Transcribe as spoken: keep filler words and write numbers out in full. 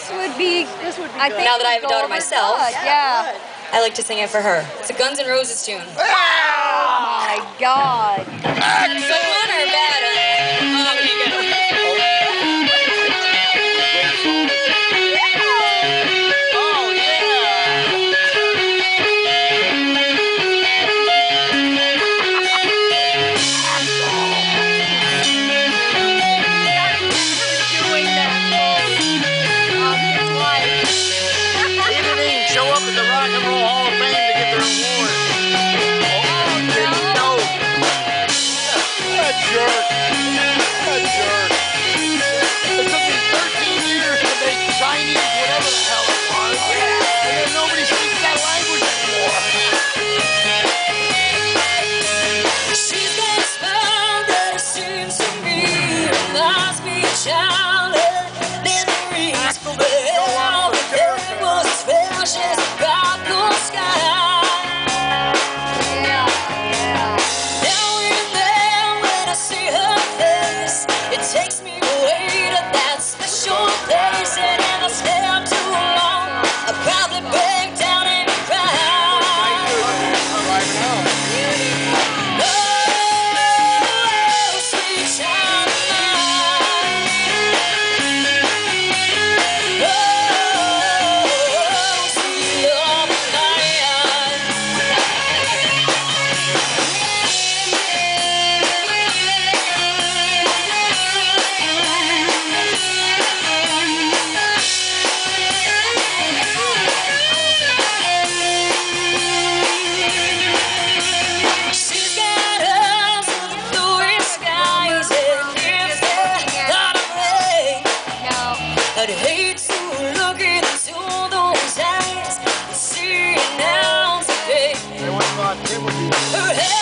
this would be. This would be. I think now that I have a daughter myself, yeah. I like to sing it for her. It's a Guns N' Roses tune. Oh my God. Good one or bad? Oh, pretty good. Oh, show up at the Rock and Roll Hall of Fame to get their award. Oh, didn't know. What a jerk. What a jerk. It took me thirteen years to make Chinese whatever the hell it was. And then nobody speaks that language anymore. She's got a smile that it seems to me reminds me of childhood memories. Well, it was as fresh as a tropical sky. Yeah, yeah. Now and then when I see her face, it takes me away to that special place. And if I stay too long, I'll probably break down and cry. Oh, sweet child of mine. Oh, sweet love of mine. She's got eyes of the blue skies, and if they're not rain, No. I'd hate to look into those eyes and see an ounce of pain. They went about Tim would be. Her hair